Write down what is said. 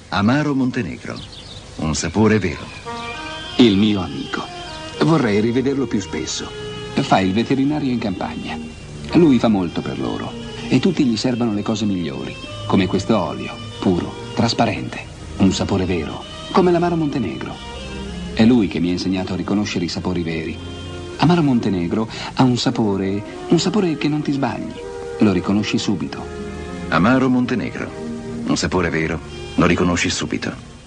Amaro Montenegro, un sapore vero. Il mio amico. Vorrei rivederlo più spesso. Fa il veterinario in campagna. Lui fa molto per loro e tutti gli servono le cose migliori, come questo olio, puro, trasparente, un sapore vero, come l'Amaro Montenegro. È lui che mi ha insegnato a riconoscere i sapori veri. Amaro Montenegro ha un sapore che non ti sbagli, lo riconosci subito. Amaro Montenegro, un sapore vero, lo riconosci subito.